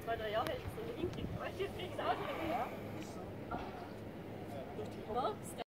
2, 3 Jahre hätte ich es nicht hinkriegen. Weißt du, jetzt kriege ich es auch